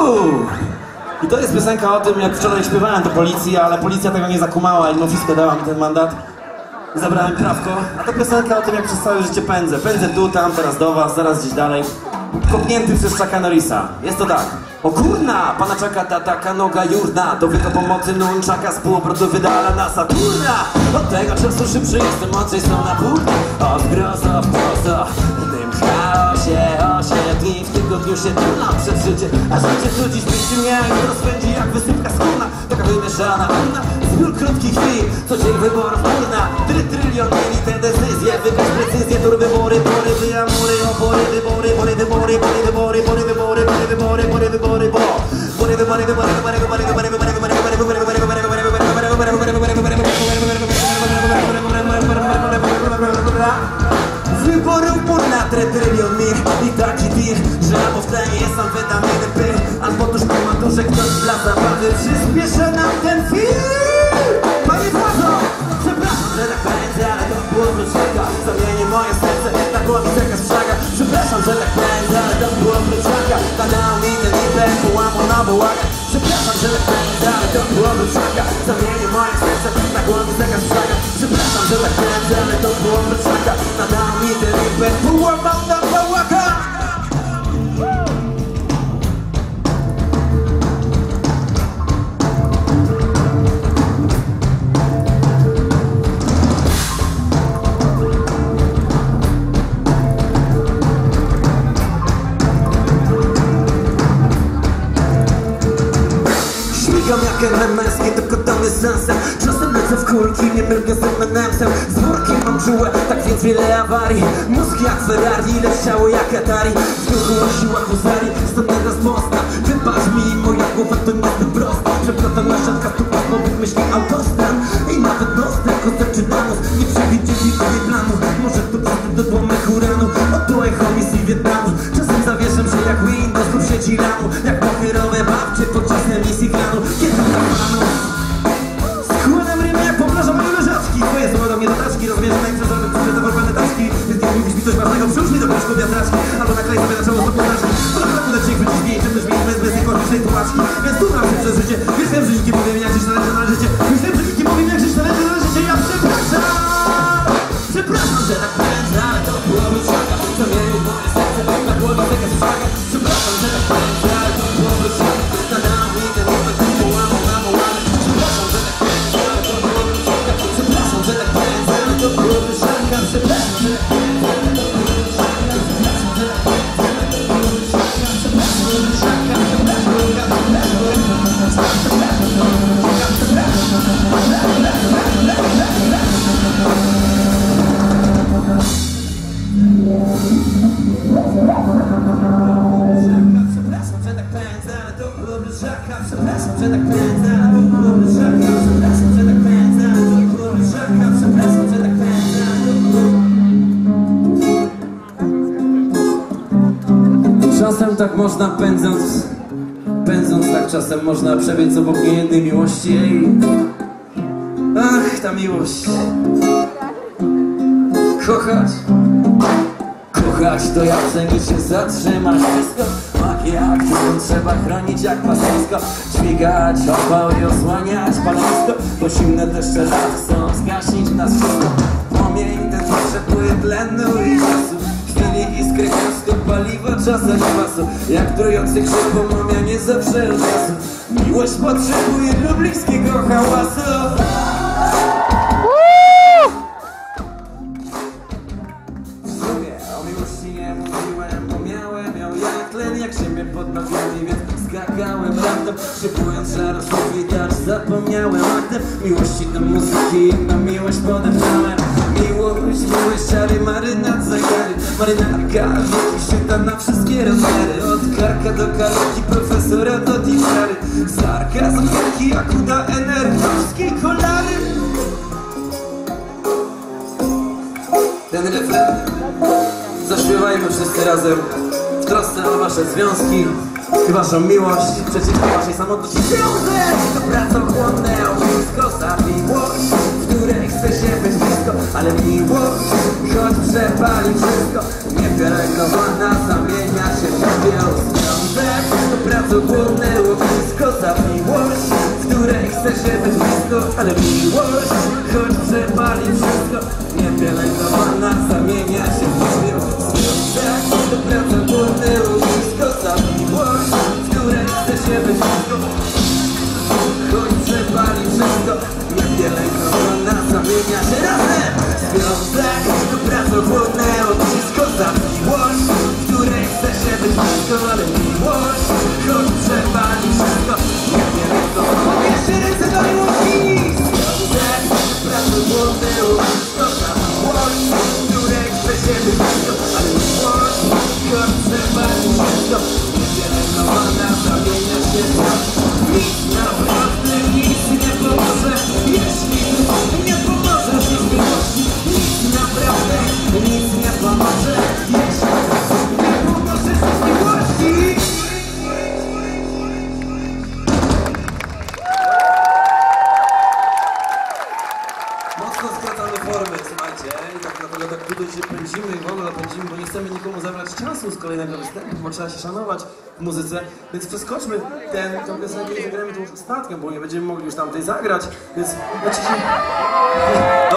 I to jest piosenka o tym, jak wczoraj śpiewałem do policji, ale policja tego nie zakumała i mimo wszystko dała mi ten mandat. Zabrałem prawko, a to piosenka o tym, jak przez całe życie pędzę. Pędzę tu, tam, teraz do was, zaraz gdzieś dalej. Kopnięty przez Chucka Norrisa. Jest to tak. O kurna, pana czeka ta taka noga jurna. Do wyko pomocy nunczaka z półobrotu wydala na Saturna. Od tego czasu szybszy jestem, mądrzej są na burda. Od groza w proza, w tym chaosie 8 dni w tygodniu się tulam przez życie. A życie tu dziś myśli mnie i rozpędzi jak wysypka skórna. Taka wymieszana urna, zbiór krótkich chwil. Co dzień wyborów urna. Trylion mieli te decyzje. Wykaż precyzję, tur wybory, pory, wyamury, opory, wybory, pory, wybory, pory, wybory, pory, wybory, pory, wybory, pory, wybory, bo. Pory, wybory, wybory, wybory, wybory, wybory, wybory, wybory, wybory, wybory, wybory, wybory upórna, trylion mil i taki deal, że albo w tlenie jest amfetaminy, pyl, albo tuż po maturze ktoś dla zabawy przyspieszę nam ten film. Panie władzo, przepraszam, że tak pędzę, ale to było wróczaka. Zamienię moje serce na głowie zakaz szlaga. Przepraszam, że tak pędzę, ale to było wróczaka. Dał mi ten impet, połamał na wołaka. Przepraszam, że tak pędzę, ale to było wróczaka. Zamienię moje serce na głowie zakaz szlaga. Przepraszam, że tak pędzę, ale to było wróczaka. Dał mi ten impet, połamał na wołaka. Jak MMS-kie, tylko tam jest sensem. Czasem lecę w kulki, nie mylkę z M&M-sem. Z workiem mam czułe, tak więc wiele awarii. Mózg jak Ferrari, lecz ciało jak Atari. W duchu o siłach huzarii, stąd teraz mocna. Wybacz mi, moja głowa to nie jest prosta. Przeplatana szatka stupa, nowych myśli autostran. I nawet nostem, koster czy danos nie przewidzieli sobie planu. Może to przystęp do tłomych uranu. Oto echo misji Wietnamu. Czasem zawieszam się jak Windows lub sieci ramu. Jak pocherowe babcie podczas emisji klanu. Kiedy tak panu składam rymy jak poprażam moje leżaczki. Twoje słowa do mnie do taczki. Rozumiem, że najprzeżony przyszedł do wolne taczki. Więc jak mówisz mi coś ważnego, przyłóż mi do proszku wiatraczki. Albo naklej sobie na czoło z podaczki. To naprawdę uda ci chwycić mnie i czymś mi bez niekończnej tłumaczki. Więc tu nam się przez życie. Wiesz, wiem, że nikt nie powiem jak żyć należy. Już wiem, że nikt nie powiem jak żyć należy. Ja przepraszam. Przepraszam, że tak pędzę, ale to było wyczaka. Co mieli moje serce, na głowie taka szwaga. Przepraszam, że tak pędzę, ale to było wyczaka. Nadał mi ten impet, połamał na wołany. Przepraszam, że tak pędzę, ale to było wyczaka. Przepraszam, że tak pędzę, ale to było wyczaka. Przepraszam, że tak pędzę, ale to było wyczaka. Przepraszam, że tak pędzę, ale to było wyczaka. Przepraszam, że wyczaka. Czasem tak można pędząc tak czasem można przebiec obok niejednej miłości. Ej. Ach, ta miłość. Kochać to jak cenicie zatrzymać wszystko. Magia, którą trzeba chronić jak pastwisko. Dźwigać opał i osłaniać palisko. Bo zimne deszcze lat chcą zgasić nas wszystko. Płomień ten potrzebuje tlenu i czasu. Chwili iskry gęsto paliwa, czasem kwasu. Jak trujący krzyk pomamia nie zawsze od razu. Miłość potrzebuje lublińskiego hałasu. Jak ziemię pod nogami, więc skakałem latem. Szykując żar sufit, zapomniałem aktem miłości do muzyki, na miłość podepnąłem. Miłość, czary, marynat, zagary. Marynarka, wielki święta na wszystkie rozmiary. Od karka do karki, profesora do diary. Sarkazm wielki, jak uda energii kolary. Ten refren zaśpiewajmy wszyscy razem. W trosce o wasze związki i waszą miłość przeciwko waszej samotności. Związek to pracochłonne ognisko za miłość, w której chce się być blisko. Ale miłość, choć przepali wszystko, niepielęgnowana zamienia się w związek. To bardzo płonęło wszystko za miłość, w której chcę się być blisko. Ale miłość, choć przepali wszystko, niepielęgnowana zamienia się w związek. To bardzo płonęło wszystko za miłość, w której chcę się być blisko. Choć przepali wszystko, niepielęgnowana zamienia się razem. Związek, to bardzo płonęło wszystko za miłość, w której chcę się być blisko. Ale miłość, choć przepali wszystko, niepielęgnowana. Jeszcze ręce do miłości. Związek, to bardzo płonęło wszystko za miłość, w której chcę się być blisko. Ale miłość, choć przepali wszystko, niepielęgnowana zamienia się w nic. Naprawdę nic nie pomoże, jeśli nie pomożesz mi w miłości. Nic naprawdę, nic nie pomoże, jeśli nie pomożesz mi w miłości. Mocno skracamy formy, słuchajcie, i tak naprawdę tak tutaj się pędzimy i wolno napędzimy, bo nie chcemy nikomu zabrać czasu z kolejnego występu, bo trzeba się szanować w muzyce, więc przeskoczmy tę piosenkę i zagramy tą ostatnią, bo nie będziemy mogli już tamtej zagrać, więc znaczy się...